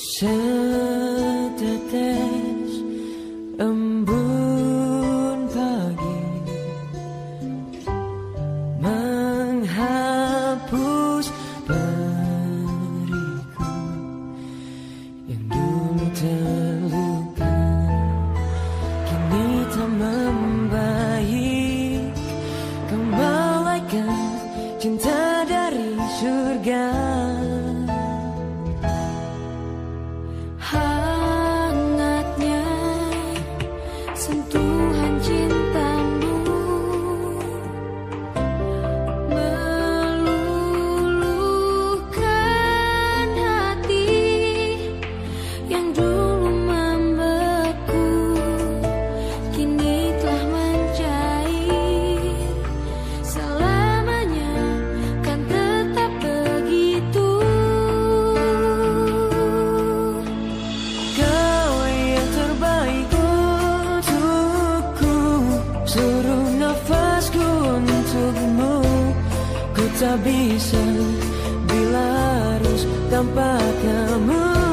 Setetes embun pagi menghapus periku yang dulu terluka, kini tak membaik. Kau malaikat cinta dari surga, hangatnya sentuhan cintamu meluluhkan hati yang dulu membeku, kini telah mencair. Selamanya kan tetap begitu. kau yang terbaik untukku, seluruh nafasku untukmu. Ku tak bisa bila harus tanpa kamu.